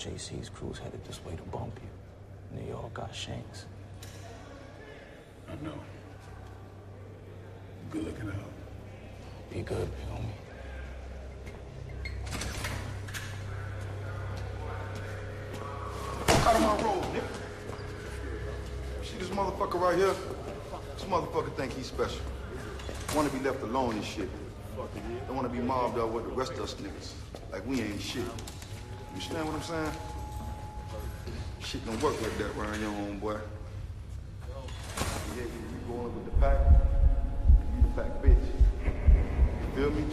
JC's crew's headed this way to bump you. New York got Shanks. I know. Good looking out. Be good, big homie. Out of my road, nigga. See this motherfucker right here? This motherfucker think he's special. Wanna be left alone and shit. Don't wanna be mobbed up with the rest of us niggas. Like we ain't shit. You understand what I'm saying? Shit don't work like that around your own boy. Yeah, you going with the pack, you the pack bitch. You feel me?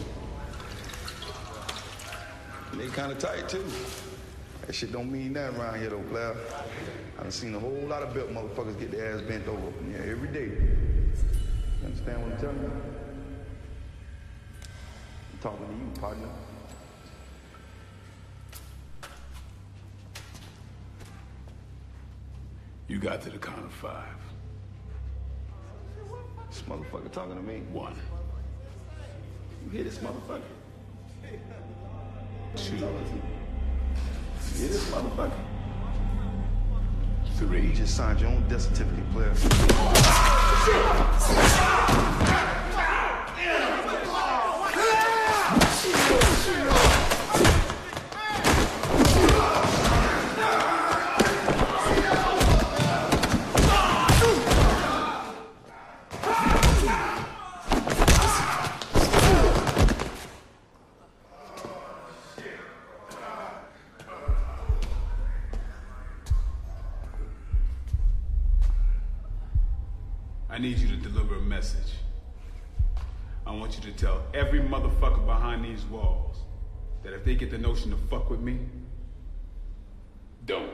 And they kinda tight too. That shit don't mean nothing around here though, player. I done seen a whole lot of built motherfuckers get their ass bent over every day. You understand what I'm telling you? I'm talking to you, partner. You got to the count of 5. This motherfucker talking to me. 1. You hear this motherfucker? 2. You hear this motherfucker? 3. You just signed your own death certificate, player. I need you to deliver a message. I want you to tell every motherfucker behind these walls that if they get the notion to fuck with me, don't.